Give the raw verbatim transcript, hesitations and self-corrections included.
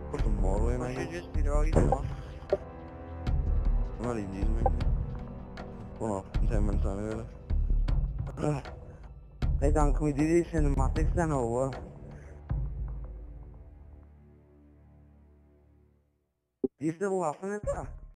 Put some more in, I We should guess. just be all you want. I'm not even using it. Well, no, in ten minutes anyway. Like. Hey Dan, can we do these cinematics then or what? You still laughing at that?